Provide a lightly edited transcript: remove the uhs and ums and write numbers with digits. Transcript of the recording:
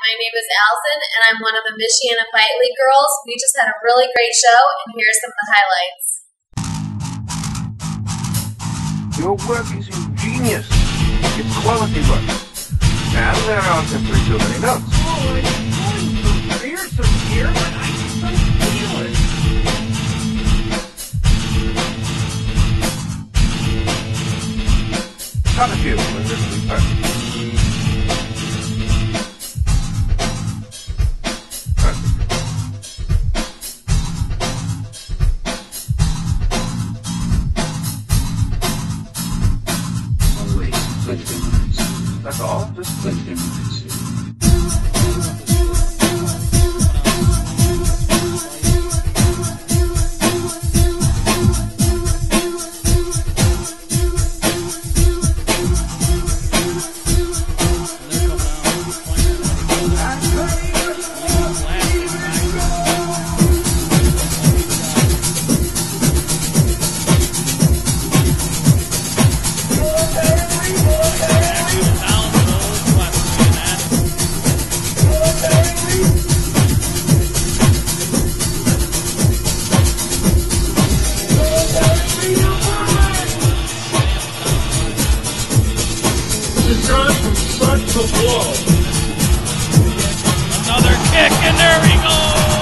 my name is Allison, and I'm one of the Michiana Figh League girls. We just had a really great show, and here's some of the highlights. Your work is ingenious. It's quality work. And there aren't simply too many notes. Oh, I'm going to clear some here, but I just don't feel it. Cut a few, and this will be perfect. That's all? Just click it. Another kick, and there he goes!